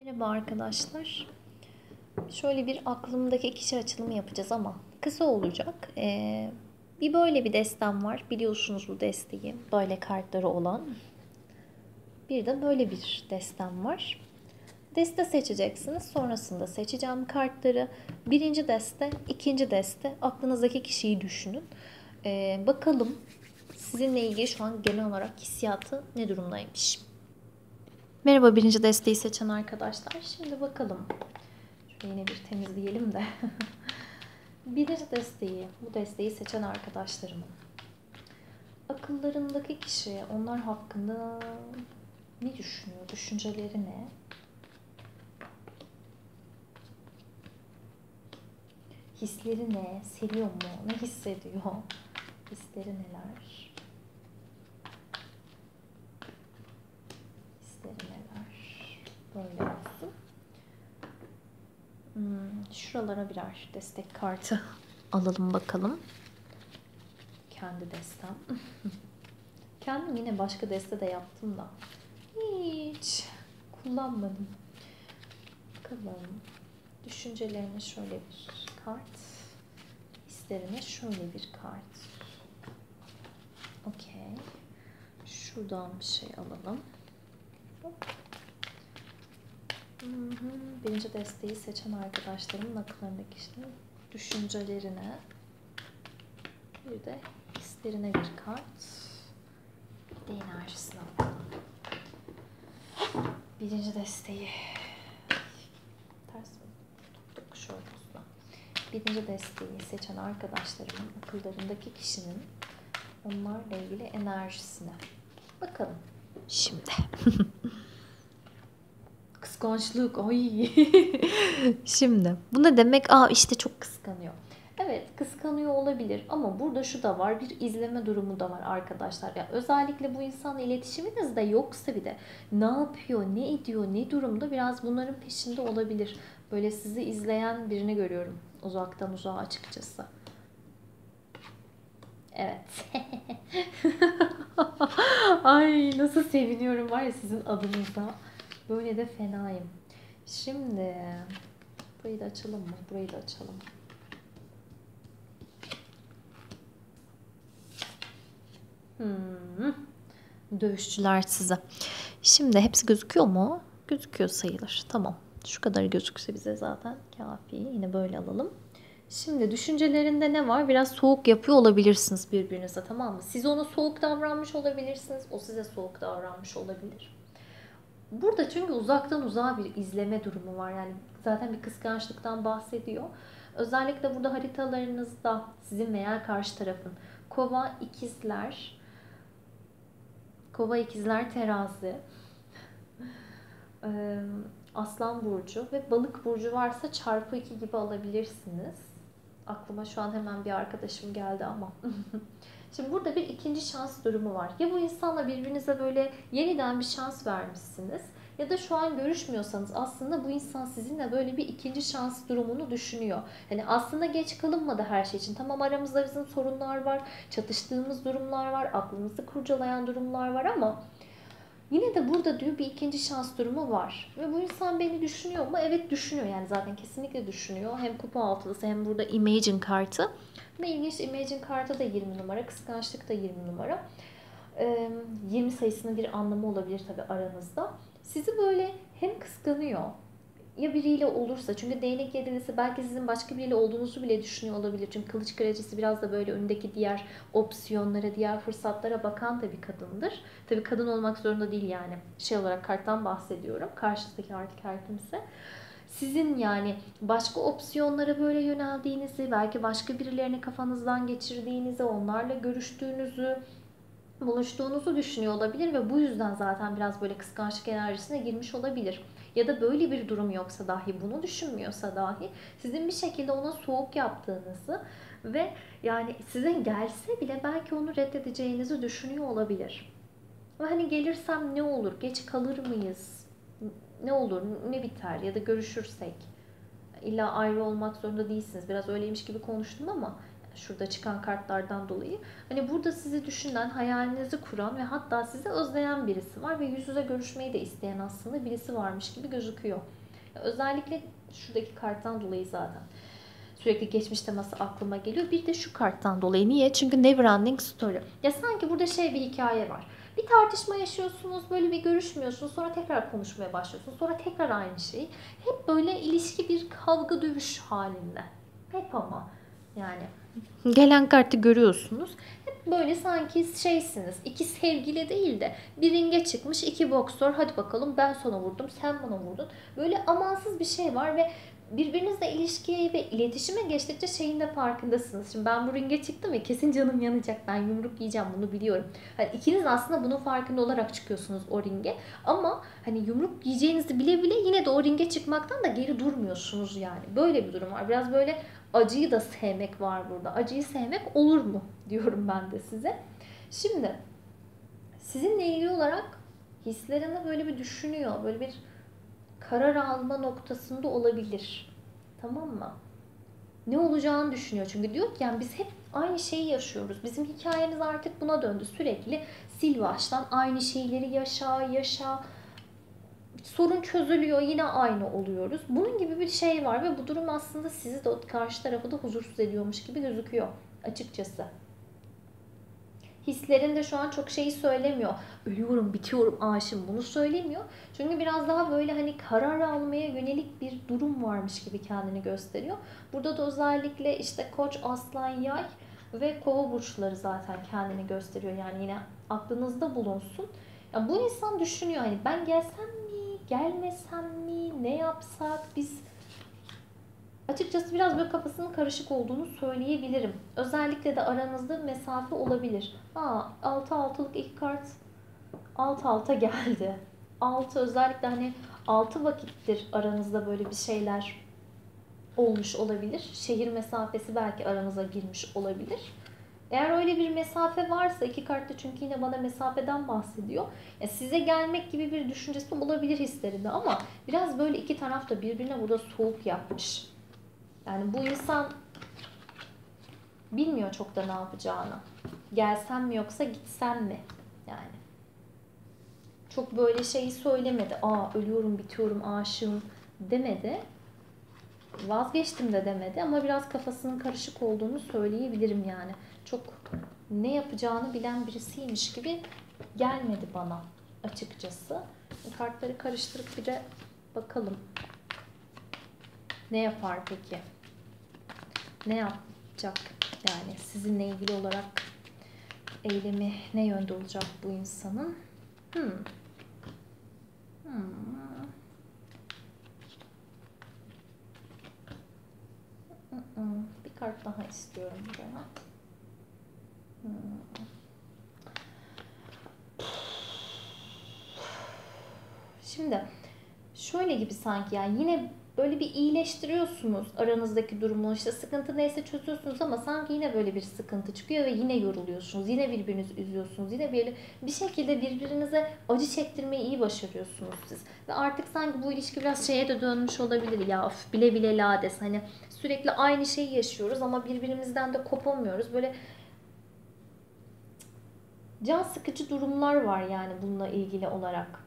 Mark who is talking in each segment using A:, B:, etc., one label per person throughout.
A: Merhaba arkadaşlar. Şöyle bir aklımdaki kişi açılımı yapacağız ama kısa olacak. Bir böyle bir destem var. Biliyorsunuz bu desteği. Böyle kartları olan. Bir de böyle bir destem var. Deste seçeceksiniz. Sonrasında seçeceğim kartları. Birinci deste, ikinci deste. Aklınızdaki kişiyi düşünün. Bakalım sizinle ilgili şu an genel olarak hissiyatı ne durumdaymış. Merhaba birinci desteği seçen arkadaşlar. Şimdi bakalım. Şöyle yine bir temizleyelim de. Birinci desteği, bu desteği seçen arkadaşlarımın akıllarındaki kişi onlar hakkında ne düşünüyor? Düşünceleri ne? Hisleri ne? Seviyor mu? Ne hissediyor? Hisleri neler? Hisleri neler? Böyle olsun. Şuralara birer destek kartı alalım bakalım. Kendi destem. Kendim yine başka deste de yaptım da hiç kullanmadım. Bakalım. Düşüncelerine şöyle bir kart. Hislerine şöyle bir kart. Okey. Şuradan bir şey alalım. Birinci desteği seçen arkadaşlarımın akıllarındaki kişinin düşüncelerine, bir de hislerine bir kart. Bir de enerjisine bakalım. Birinci desteği ters mi? Tuttuk şöyle olsun. Birinci desteği seçen arkadaşlarımın akıllarındaki kişinin onlarla ilgili enerjisine bakalım. Şimdi. Kıskançlık. Ay. Şimdi. Bu ne demek? İşte çok kıskanıyor. Evet, kıskanıyor olabilir ama burada şu da var, bir izleme durumu da var arkadaşlar. Ya özellikle bu insanla iletişiminiz de yoksa bir de ne yapıyor, ne ediyor, ne durumda biraz bunların peşinde olabilir. Böyle sizi izleyen birini görüyorum uzaktan uzağa açıkçası. Evet. Ay nasıl seviniyorum var ya sizin adınıza. Böyle de fenayım. Şimdi burayı da açalım mı? Burayı da açalım. Dövüşçüler size. Şimdi hepsi gözüküyor mu? Gözüküyor sayılır. Tamam. Şu kadar gözükse bize zaten kafi. Yine böyle alalım. Şimdi düşüncelerinde ne var? Biraz soğuk yapıyor olabilirsiniz birbirinize, tamam mı? Siz ona soğuk davranmış olabilirsiniz. O size soğuk davranmış olabilir. Burada çünkü uzaktan uzağa bir izleme durumu var. Yani zaten bir kıskançlıktan bahsediyor. Özellikle burada haritalarınızda sizin veya karşı tarafın Kova ikizler terazi, Aslan burcu ve Balık burcu varsa çarpı 2 gibi alabilirsiniz. Aklıma şu an hemen bir arkadaşım geldi ama. Şimdi burada bir ikinci şans durumu var. Ya bu insanla birbirinize böyle yeniden bir şans vermişsiniz ya da şu an görüşmüyorsanız aslında bu insan sizinle böyle bir ikinci şans durumunu düşünüyor. Yani aslında geç kalınmadı her şey için. Tamam, aramızda bizim sorunlar var, çatıştığımız durumlar var, aklımızı kurcalayan durumlar var ama yine de burada diyor bir ikinci şans durumu var. Ve bu insan beni düşünüyor mu? Evet, düşünüyor. Yani zaten kesinlikle düşünüyor. Hem kupa altılısı hem burada Imagine kartı. Ve ilginç, Imagine kartı da 20 numara. Kıskançlık da 20 numara. 20 sayısının bir anlamı olabilir tabii aranızda. Sizi böyle hem kıskanıyor, ya biriyle olursa, çünkü değnek yedilisi belki sizin başka biriyle olduğunuzu bile düşünüyor olabilir. Çünkü kılıç kraliçesi biraz da böyle önündeki diğer opsiyonlara, diğer fırsatlara bakan da bir kadındır. Tabii kadın olmak zorunda değil yani. Şey olarak karttan bahsediyorum. Karşısındaki artık her kimse. Sizin yani başka opsiyonlara böyle yöneldiğinizi, belki başka birilerini kafanızdan geçirdiğinizi, onlarla görüştüğünüzü, buluştuğunuzu düşünüyor olabilir ve bu yüzden zaten biraz böyle kıskançlık enerjisine girmiş olabilir. Ya da böyle bir durum yoksa dahi, bunu düşünmüyorsa dahi sizin bir şekilde ona soğuk yaptığınızı ve yani size gelse bile belki onu reddedeceğinizi düşünüyor olabilir. Ve hani gelirsem ne olur, geç kalır mıyız, ne olur, ne biter ya da görüşürsek. İlla ayrı olmak zorunda değilsiniz. Biraz öyleymiş gibi konuştum ama Şurada çıkan kartlardan dolayı. Hani burada sizi düşünen, hayalinizi kuran ve hatta sizi özleyen birisi var ve yüz yüze görüşmeyi de isteyen aslında birisi varmış gibi gözüküyor. Özellikle şuradaki karttan dolayı zaten sürekli geçmiş teması aklıma geliyor. Bir de şu karttan dolayı. Niye? Çünkü never ending story. Ya sanki burada bir hikaye var. Bir tartışma yaşıyorsunuz, böyle bir görüşmüyorsunuz, sonra tekrar konuşmaya başlıyorsunuz, sonra tekrar aynı şey. Hep böyle ilişki bir kavga dövüş halinde. Hep ama yani gelen kartı görüyorsunuz. Hep böyle sanki şeysiniz. İki sevgili değil de bir ringe çıkmış iki boksör. Hadi bakalım ben sana vurdum, sen bana vurdun. Böyle amansız bir şey var ve birbirinizle ilişkiye ve iletişime geçtikçe şeyin de farkındasınız. Şimdi ben bu ringe çıktım ya, kesin canım yanacak. Ben yumruk yiyeceğim, bunu biliyorum. Hani ikiniz aslında bunun farkında olarak çıkıyorsunuz o ringe. Ama hani yumruk yiyeceğinizi bile bile yine de o ringe çıkmaktan da geri durmuyorsunuz yani. Böyle bir durum var. Biraz böyle acıyı da sevmek var burada. Acıyı sevmek olur mu diyorum ben de size. Şimdi sizinle ilgili olarak hislerini böyle bir düşünüyor. Böyle bir karar alma noktasında olabilir. Tamam mı? Ne olacağını düşünüyor. Çünkü diyor ki yani biz hep aynı şeyi yaşıyoruz. Bizim hikayemiz artık buna döndü. Sürekli sil baştan aynı şeyleri yaşa. Sorun çözülüyor, yine aynı oluyoruz. Bunun gibi bir şey var ve bu durum aslında sizi de karşı tarafı da huzursuz ediyormuş gibi gözüküyor açıkçası. Hislerinde şu an çok şeyi söylemiyor. Ölüyorum, bitiyorum, aşığım, bunu söylemiyor. Çünkü biraz daha böyle hani karar almaya yönelik bir durum varmış gibi kendini gösteriyor. Burada da özellikle işte Koç, Aslan, Yay ve Kova burçları zaten kendini gösteriyor. Yani yine aklınızda bulunsun. Ya bu insan düşünüyor hani ben gelsem mi, gelmesem mi, ne yapsak biz. Açıkçası biraz böyle kafasının karışık olduğunu söyleyebilirim. Özellikle de aranızda mesafe olabilir. 6-6'lık iki kart alt alta geldi. 6 özellikle hani 6 vakittir aranızda böyle bir şeyler olmuş olabilir. Şehir mesafesi belki aranıza girmiş olabilir. Eğer öyle bir mesafe varsa iki kartta çünkü yine bana mesafeden bahsediyor. Size gelmek gibi bir düşüncesi olabilir hislerinde ama biraz böyle iki taraf da birbirine burada soğuk yapmış. Yani bu insan bilmiyor çok da ne yapacağını. Gelsem mi yoksa gitsem mi? Yani. Çok böyle şeyi söylemedi. Ölüyorum, bitiyorum, aşığım demedi. Vazgeçtim de demedi ama biraz kafasının karışık olduğunu söyleyebilirim yani. Çok ne yapacağını bilen birisiymiş gibi gelmedi bana açıkçası. Kartları karıştırıp bir de bakalım. Ne yapar peki? Ne yapacak? Yani sizinle ilgili olarak eylemi ne yönde olacak bu insanın? Bir kart daha istiyorum buraya. Şimdi şöyle gibi sanki yani yine böyle bir iyileştiriyorsunuz aranızdaki durumu, işte sıkıntı neyse çözüyorsunuz ama sanki yine böyle bir sıkıntı çıkıyor ve yine yoruluyorsunuz. Yine birbirinizi üzüyorsunuz. Yine bir şekilde birbirinize acı çektirmeyi iyi başarıyorsunuz siz. Ve artık sanki bu ilişki biraz şeye de dönmüş olabilir ya, bile bile lades, hani sürekli aynı şeyi yaşıyoruz ama birbirimizden de kopamıyoruz. Böyle can sıkıcı durumlar var yani bununla ilgili olarak.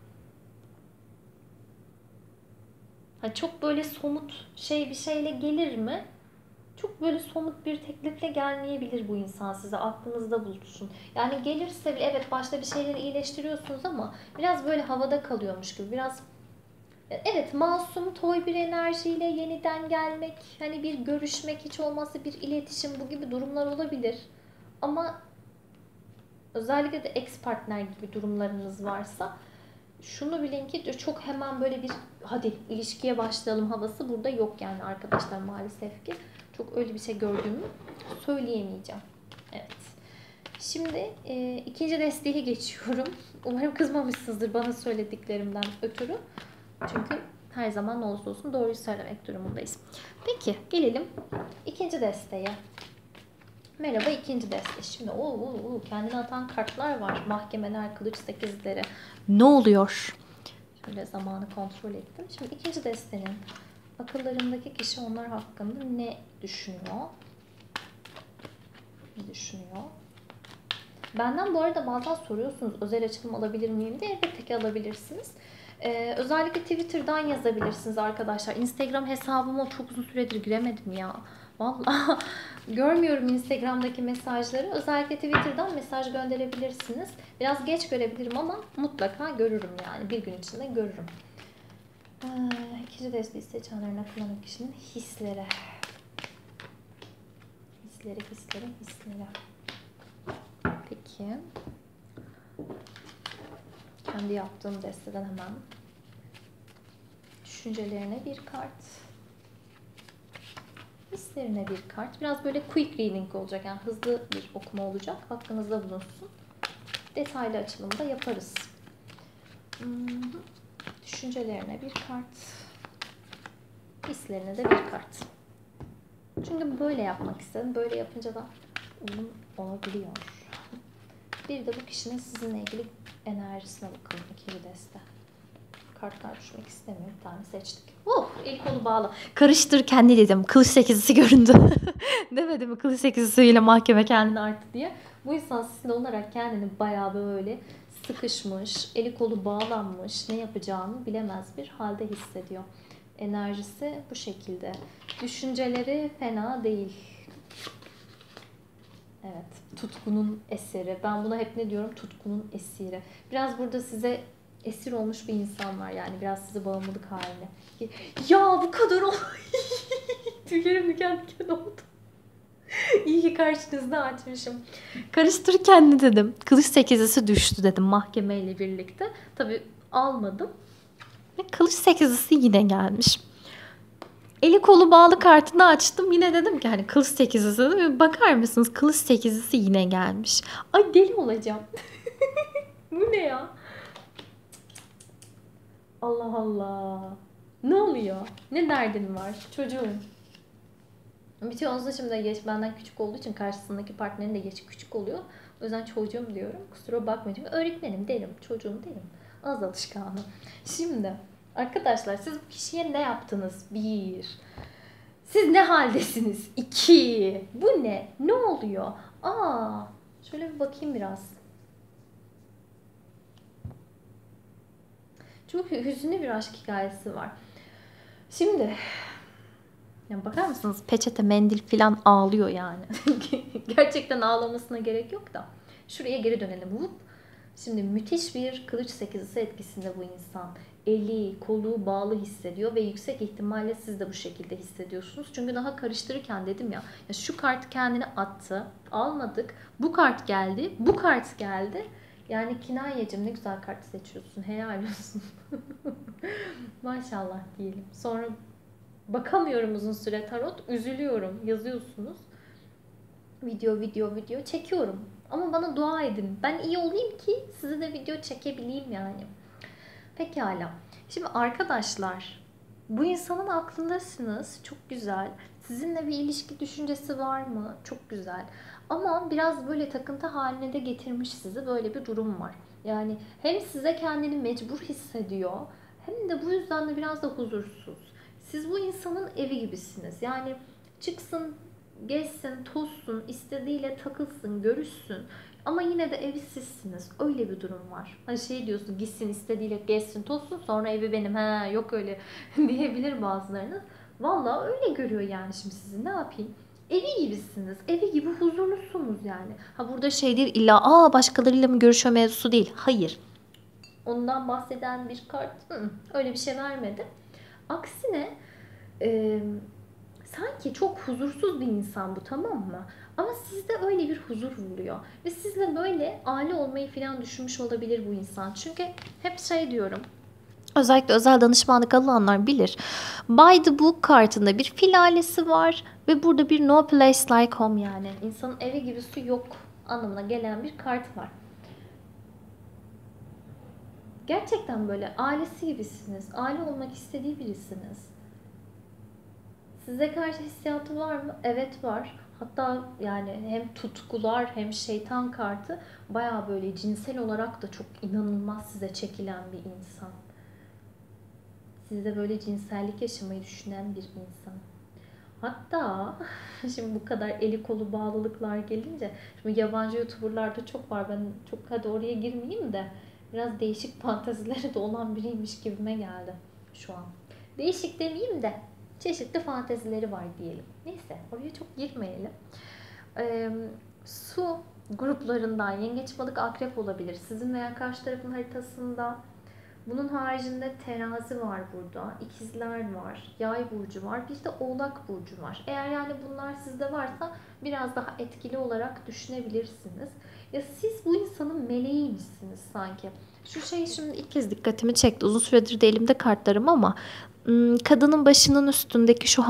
A: Hani çok böyle somut bir şeyle gelir mi? Çok böyle somut bir teklifle gelmeyebilir bu insan size. Aklınızda bulunsun. Yani gelirse bile evet başta bir şeyleri iyileştiriyorsunuz ama biraz böyle havada kalıyormuş gibi. Biraz evet masum, toy bir enerjiyle yeniden gelmek, hani bir görüşmek, hiç olmazsa bir iletişim, bu gibi durumlar olabilir. Ama özellikle de ex partner gibi durumlarınız varsa şunu bilin ki çok hemen böyle bir hadi ilişkiye başlayalım havası burada yok yani arkadaşlar, maalesef ki. Çok öyle bir şey gördüğümü söyleyemeyeceğim. Evet. Şimdi ikinci desteğe geçiyorum. Umarım kızmamışsınızdır bana söylediklerimden ötürü. Çünkü her zaman ne olursa olsun doğruyu söylemek durumundayız. Peki gelelim ikinci desteğe. Merhaba ikinci deste. Şimdi kendine atan kartlar var. Mahkemeler, kılıç sekizleri. Ne oluyor? Şöyle zamanı kontrol ettim. Şimdi ikinci destenin akıllarındaki kişi onlar hakkında ne düşünüyor? düşünüyor. Benden bu arada bazen soruyorsunuz özel açılım alabilir miyim diye. Elbette ki alabilirsiniz. Özellikle Twitter'dan yazabilirsiniz arkadaşlar. Instagram hesabıma çok uzun süredir giremedim ya. Vallahi görmüyorum Instagram'daki mesajları. Özellikle Twitter'dan mesaj gönderebilirsiniz. Biraz geç görebilirim ama mutlaka görürüm yani. Bir gün içinde görürüm. İkinci desteği seçenlerine kullanan kişinin hisleri. Hisleri. Peki. Kendi yaptığım desteden hemen düşüncelerine bir kart. Hislerine bir kart. Biraz böyle quick reading olacak. Yani hızlı bir okuma olacak. Aklınızda bulunsun. Detaylı açılımda yaparız. Düşüncelerine bir kart. Hislerine de bir kart. Çünkü böyle yapmak istedim. Böyle yapınca da uyum olabiliyor. Bir de bu kişinin sizinle ilgili enerjisine bakalım. İkili deste. Kartlar düşmek istemiyor. Bir tane seçtik. El kolu bağlı. Karıştır kendi dedim. Kılıç sekizisi göründü. Demedi mi kılıç sekizisiyle mahkeme kendini arttı diye. Bu insan sizin olarak kendini bayağı böyle sıkışmış, eli kolu bağlanmış, ne yapacağını bilemez bir halde hissediyor. Enerjisi bu şekilde. Düşünceleri fena değil. Evet, tutkunun eseri. Ben buna hep ne diyorum? Tutkunun esiri. Biraz burada size esir olmuş bir insan var yani. Biraz sizi bağımlılık haline. Ya bu kadar oldu. Tüylerim diken diken oldu. İyi ki karşınızda açmışım. Karıştır kendi dedim. Kılıç sekizisi düştü dedim mahkemeyle birlikte. Tabii almadım. Ve kılıç sekizisi yine gelmiş. Eli kolu bağlı kartını açtım. Yine dedim ki hani kılıç sekizisi dedim. Bakar mısınız kılıç sekizisi yine gelmiş. Ay deli olacağım. Bu ne ya? Allah Allah. Ne oluyor? Ne derdin var çocuğum? Bitiyorsa şimdi yaş benden küçük olduğu için karşısındaki partnerin de yaşı küçük oluyor. O yüzden çocuğum diyorum. Kusura bakmayın. Çünkü öğretmenim derim. Çocuğum derim. Az alışkanım. Şimdi arkadaşlar siz bu kişiye ne yaptınız? 1. Siz ne haldesiniz? 2. Bu ne? Ne oluyor? Şöyle bir bakayım biraz. Çok hüzünlü bir aşk hikayesi var. Şimdi ya bakar mısınız? Peçete, mendil falan ağlıyor yani. Gerçekten ağlamasına gerek yok da. Şuraya geri dönelim. Şimdi müthiş bir kılıç sekizisi etkisinde bu insan. Eli, kolu bağlı hissediyor ve yüksek ihtimalle siz de bu şekilde hissediyorsunuz. Çünkü daha karıştırırken dedim ya şu kart kendini attı. Almadık. Bu kart geldi. Bu kart geldi. Yani Kinayeciğim ne güzel kart seçiyorsun. Helal olsun. Maşallah diyelim. Sonra bakamıyorum uzun süre tarot. Üzülüyorum. Yazıyorsunuz. Video çekiyorum. Ama bana dua edin. Ben iyi olayım ki size de video çekebileyim yani. Pekala. Şimdi arkadaşlar bu insanın aklındasınız. Çok güzel. Sizinle bir ilişki düşüncesi var mı? Çok güzel. Ama biraz böyle takıntı haline de getirmiş sizi. Böyle bir durum var. Yani hem size kendini mecbur hissediyor hem de bu yüzden de biraz da huzursuz. Siz bu insanın evi gibisiniz. Yani çıksın, gezsin, tozsun, istediğiyle takılsın, görüşsün. Ama yine de evi sizsiniz. Öyle bir durum var. Hani şey diyorsun gitsin istediğiyle gezsin tozsun sonra evi benim. Yok öyle diyebilir bazılarınız. Vallahi öyle görüyor yani şimdi sizi ne yapayım. Evi gibisiniz. Evi gibi huzurlusunuz yani. Burada şey değil illa başkalarıyla mı görüşüyor mevzusu değil. Hayır. Ondan bahseden bir kart öyle bir şey vermedi. Aksine sanki çok huzursuz bir insan bu tamam mı? Ama sizde öyle bir huzur buluyor. Ve sizle böyle aile olmayı falan düşünmüş olabilir bu insan. Çünkü hep şey diyorum. Özellikle özel danışmanlık alanlar bilir. By the Book kartında bir fil ailesi var. Ve burada bir no place like home yani. İnsanın evi gibisi yok anlamına gelen bir kart var. Gerçekten böyle ailesi gibisiniz. Aile olmak istediği birisiniz. Size karşı hissiyatı var mı? Evet var. Hatta yani hem tutkular hem şeytan kartı bayağı böyle cinsel olarak da çok inanılmaz size çekilen bir insan. Sizde böyle cinsellik yaşamayı düşünen bir insan. Hatta şimdi bu kadar eli kolu bağlılıklar gelince, şimdi yabancı YouTuber'larda çok var. Ben çok hadi oraya girmeyeyim de biraz değişik fantezileri de olan biriymiş gibime geldi şu an. Değişik demeyeyim de çeşitli fantezileri var diyelim. Neyse, oraya çok girmeyelim. Su gruplarından yengeç, balık, akrep olabilir. Sizin veya karşı tarafın haritasında. Bunun haricinde terazi var burada. İkizler var. Yay burcu var. Bir de oğlak burcu var. Eğer yani bunlar sizde varsa biraz daha etkili olarak düşünebilirsiniz. Ya siz bu insanın meleğiymişsiniz sanki. Şu şey şimdi ilk kez dikkatimi çekti. Uzun süredir de elimde kartlarım ama kadının başının üstündeki şu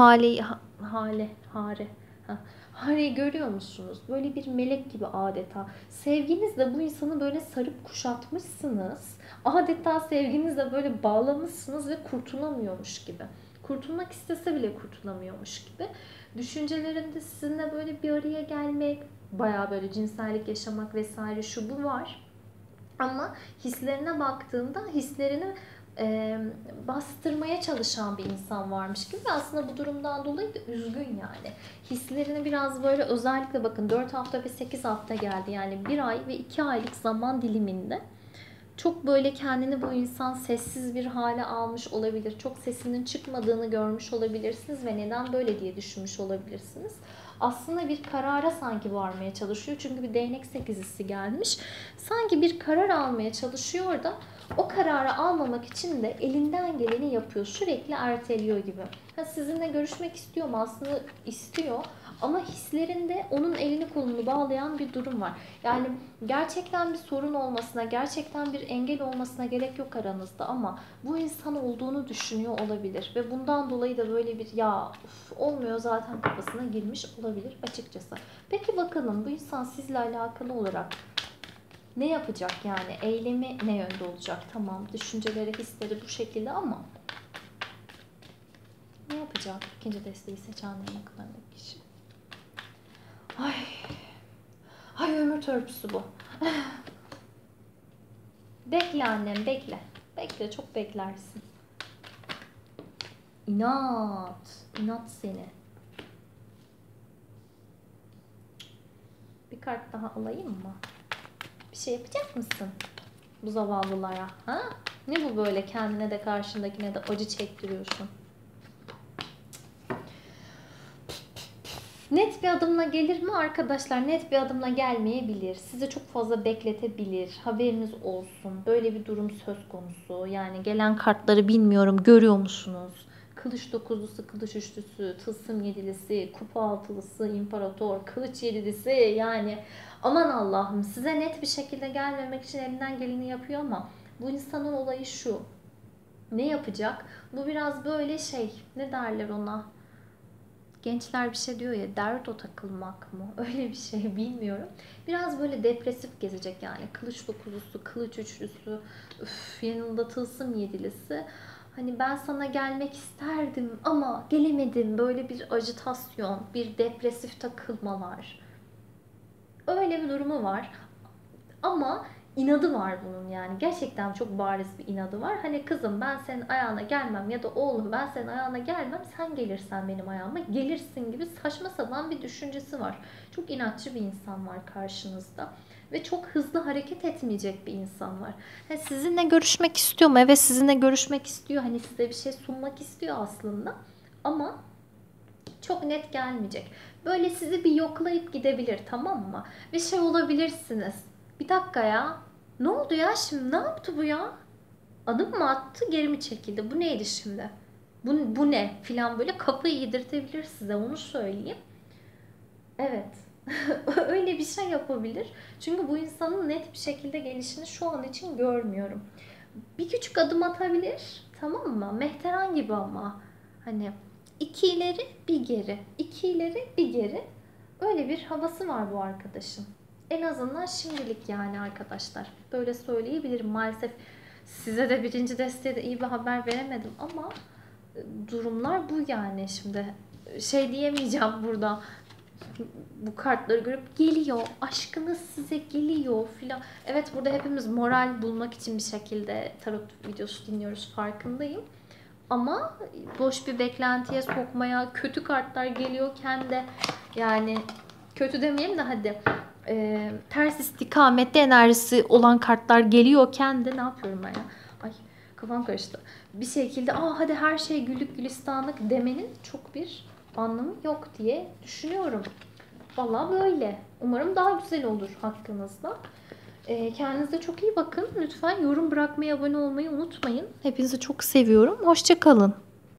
A: hareyi görüyor musunuz? Böyle bir melek gibi adeta. Sevginizle bu insanı böyle sarıp kuşatmışsınız. Adeta sevginizle böyle bağlamışsınız ve kurtulamıyormuş gibi. Kurtulmak istese bile kurtulamıyormuş gibi. Düşüncelerinde sizinle böyle bir araya gelmek, bayağı böyle cinsellik yaşamak vesaire şu bu var. Ama hislerine baktığında hislerini bastırmaya çalışan bir insan varmış gibi. Aslında bu durumdan dolayı da üzgün yani. Hislerini biraz böyle, özellikle bakın 4 hafta ve 8 hafta geldi. Yani 1 ay ve 2 aylık zaman diliminde çok böyle kendini bu insan sessiz bir hale almış olabilir. Çok sesinin çıkmadığını görmüş olabilirsiniz ve neden böyle diye düşünmüş olabilirsiniz. Aslında bir karara sanki varmaya çalışıyor. Çünkü bir değnek sekizlisi gelmiş. Sanki bir karar almaya çalışıyor da o kararı almamak için de elinden geleni yapıyor. Sürekli erteliyor gibi. Sizinle görüşmek istiyor mu? Aslında istiyor. Ama hislerinde onun elini kolunu bağlayan bir durum var. Yani gerçekten bir sorun olmasına, gerçekten bir engel olmasına gerek yok aranızda ama bu insan olduğunu düşünüyor olabilir. Ve bundan dolayı da böyle bir ya olmuyor zaten kafasına girmiş olabilir açıkçası. Peki bakalım bu insan sizle alakalı olarak ne yapacak yani? Eylemi ne yönde olacak? Tamam, düşünceleri, hisleri bu şekilde ama ne yapacak? İkinci desteği seçenlerin akıllarındaki kişi. Ay ömür törpüsü bu. Bekle annem, bekle. Bekle, çok beklersin. İnat. İnat seni. Bir kart daha alayım mı? Bir şey yapacak mısın bu zavallılara? Ha? Ne bu böyle, kendine de karşındakine de acı çektiriyorsun? Net bir adımla gelir mi arkadaşlar? Net bir adımla gelmeyebilir. Sizi çok fazla bekletebilir. Haberiniz olsun. Böyle bir durum söz konusu. Yani gelen kartları bilmiyorum. Görüyor musunuz? Kılıç dokuzlusu, kılıç üçlüsü, tılsım yedilisi, kupa altılısı, imparator, kılıç yedilisi. Yani aman Allah'ım, size net bir şekilde gelmemek için elinden geleni yapıyor ama bu insanın olayı şu. Ne yapacak? Bu biraz böyle şey, ne derler ona? Gençler bir şey diyor ya, derdo takılmak mı? Öyle bir şey bilmiyorum. Biraz böyle depresif gezecek yani. Kılıç dokuzlusu, kılıç üçlüsü, yanında tılsım yedilisi. Hani ben sana gelmek isterdim ama gelemedim. Böyle bir ajitasyon, bir depresif takılmalar. Öyle bir durumu var. Ama inadı var bunun yani. Gerçekten çok bariz bir inadı var. Hani kızım ben senin ayağına gelmem ya da oğlum ben senin ayağına gelmem, sen gelirsen benim ayağıma gelirsin gibi saçma sapan bir düşüncesi var. Çok inatçı bir insan var karşınızda. Ve çok hızlı hareket etmeyecek bir insan var. Yani sizinle görüşmek istiyor mu? Evet, sizinle görüşmek istiyor. Hani size bir şey sunmak istiyor aslında. Ama çok net gelmeyecek. Böyle sizi bir yoklayıp gidebilir, tamam mı? Bir şey olabilirsiniz. Bir dakika ya. Ne oldu ya şimdi? Ne yaptı bu ya? Adım mı attı, geri mi çekildi? Bu neydi şimdi? Bu ne? Filan böyle kafayı yedirtebilir size, onu söyleyeyim. Evet. Öyle bir şey yapabilir. Çünkü bu insanın net bir şekilde gelişini şu an için görmüyorum. Bir küçük adım atabilir. Tamam mı? Mehteran gibi ama. Hani 2 ileri bir geri. 2 ileri bir geri. Öyle bir havası var bu arkadaşın. En azından şimdilik yani arkadaşlar. Böyle söyleyebilirim. Maalesef size de birinci desteğe de iyi bir haber veremedim ama durumlar bu yani. Şimdi şey diyemeyeceğim burada. Bu kartları görüp geliyor, aşkınız size geliyor filan. Evet, burada hepimiz moral bulmak için bir şekilde tarot videosu dinliyoruz, farkındayım. Ama boş bir beklentiye sokmaya, kötü kartlar geliyorken de, yani kötü demeyelim de hadi, ters istikamette enerjisi olan kartlar geliyorken de ne yapıyorum ben ya? Ay, kafam karıştı. Bir şekilde hadi her şey güllük gülistanlık demenin çok bir anlamı yok diye düşünüyorum. Vallahi böyle. Umarım daha güzel olur hakkınızda. Kendinize çok iyi bakın. Lütfen yorum bırakmayı, abone olmayı unutmayın. Hepinizi çok seviyorum. Hoşça kalın.